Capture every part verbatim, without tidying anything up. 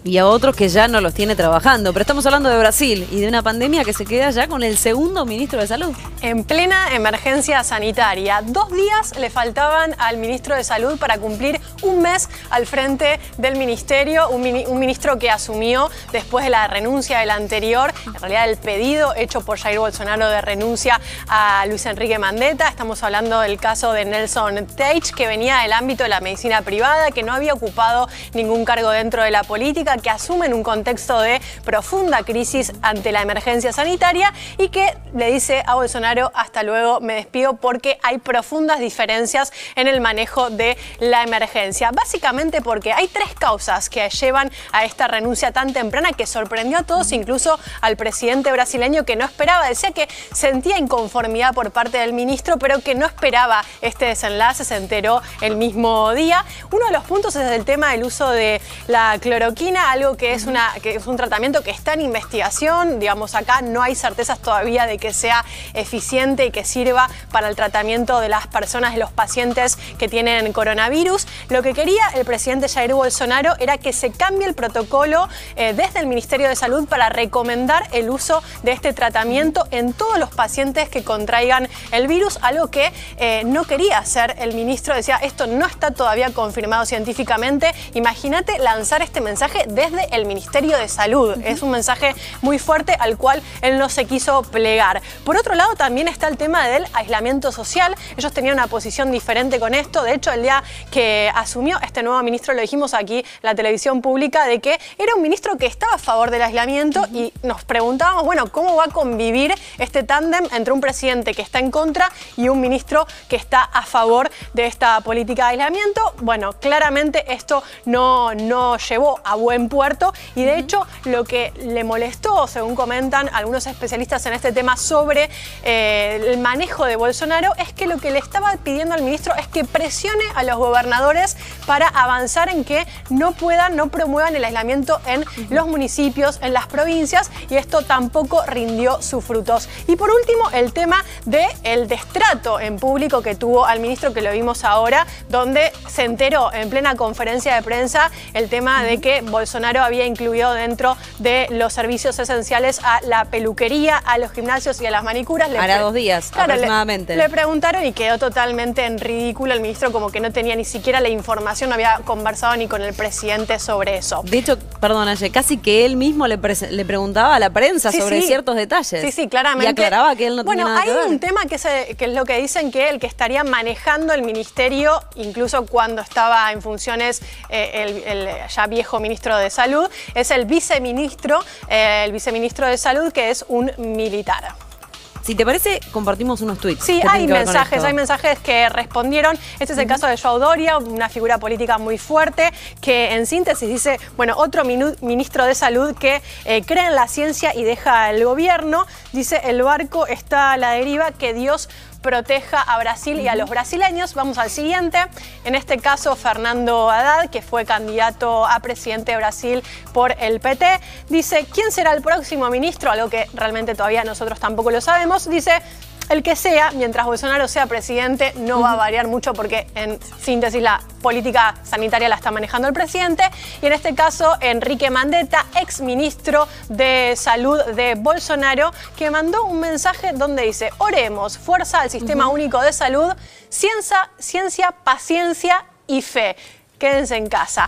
y a otros que ya no los tiene trabajando. Pero estamos hablando de Brasil y de una pandemia que se queda ya con el segundo ministro de Salud. En plena emergencia sanitaria, dos días le faltaban al ministro de Salud para cumplir un mes al frente del ministerio, un, mini, un ministro que asumió después de la renuncia del anterior, en realidad el pedido hecho por Jair Bolsonaro de renuncia a Luis Enrique Mandetta. Estamos hablando del caso de Nelson Teich, que venía del ámbito de la medicina privada, que no había ocupado ningún cargo dentro de la política, que asume en un contexto de profunda crisis ante la emergencia sanitaria y que le dice a Bolsonaro: hasta luego, me despido porque hay profundas diferencias en el manejo de la emergencia. Básicamente porque hay tres causas que llevan a esta renuncia tan temprana que sorprendió a todos, incluso al presidente brasileño, que no esperaba. Decía que sentía inconformidad por parte del ministro, pero que no esperaba este desenlace, se enteró el mismo día. Uno de los puntos es el tema del uso de la cloroquina, algo que es, una, que es un tratamiento que está en investigación. Digamos, acá no hay certezas todavía de que sea eficiente y que sirva para el tratamiento de las personas, de los pacientes que tienen coronavirus. Lo que quería el presidente Jair Bolsonaro era que se cambie el protocolo eh, desde el Ministerio de Salud para recomendar el uso de este tratamiento en todos los pacientes que contraigan el virus, algo que eh, no quería hacer el ministro. Decía: esto no está todavía confirmado científicamente. Imagínate lanzar este mensaje desde el Ministerio de Salud. Uh-huh. Es un mensaje muy fuerte al cual él no se quiso plegar. Por otro lado, también está el tema del aislamiento social. Ellos tenían una posición diferente con esto. De hecho, el día que asumió este nuevo ministro, lo dijimos aquí en la televisión pública, de que era un ministro que estaba a favor del aislamiento. Uh-huh. Y nos preguntábamos, bueno, ¿cómo va a convivir este tándem entre un presidente que está en contra y un ministro que está a favor de esta política de aislamiento? Bueno, claramente esto no, no llevó a buen puerto y de hecho lo que le molestó, según comentan algunos especialistas en este tema sobre eh, el manejo de Bolsonaro, es que lo que le estaba pidiendo al ministro es que presione a los gobernadores para avanzar en que no puedan, no promuevan el aislamiento en los municipios, en las provincias, y esto tampoco rindió sus frutos. Y por último, el tema del destrato en público que tuvo al ministro, que lo vimos ahora, donde se enteró en plena conferencia de prensa el tema de que Bolsonaro había incluido dentro de los servicios esenciales a la peluquería, a los gimnasios y a las manicuras. Hará dos días, claro, aproximadamente. Le, le preguntaron y quedó totalmente en ridículo. El ministro como que no tenía ni siquiera la información, no había conversado ni con el presidente sobre eso. De hecho, perdón, Aye, casi que él mismo le, le preguntaba a la prensa sí, sobre sí. ciertos detalles. Sí, sí, claramente. Y aclaraba que él no bueno, tenía nada que ver. Bueno, hay un tema que es, que es lo que dicen, que el que estaría manejando el ministerio, incluso cuando estaba en funciones eh, el, el ya viejo ministro de Salud, es el viceministro, eh, el viceministro de Salud, que es un militar. Si te parece, compartimos unos tweets. Sí, hay mensajes, hay mensajes que respondieron. Este es el uh-huh. caso de João Doria, una figura política muy fuerte, que en síntesis dice, bueno, otro ministro de Salud que eh, cree en la ciencia y deja el gobierno. Dice: el barco está a la deriva, que Dios proteja a Brasil y a los brasileños. Vamos al siguiente. En este caso, Fernando Haddad, que fue candidato a presidente de Brasil por el P T, dice: ¿quién será el próximo ministro? Algo que realmente todavía nosotros tampoco lo sabemos. Dice: el que sea, mientras Bolsonaro sea presidente, no uh-huh. va a variar mucho, porque en síntesis la política sanitaria la está manejando el presidente. Y en este caso, Enrique Mandetta, ex ministro de Salud de Bolsonaro, que mandó un mensaje donde dice: oremos, fuerza al sistema uh-huh. único de salud, ciencia, ciencia, paciencia y fe. Quédense en casa.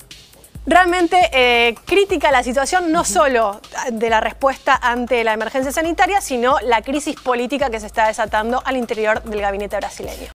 Realmente eh, crítica la situación, no solo de la respuesta ante la emergencia sanitaria, sino la crisis política que se está desatando al interior del gabinete brasileño.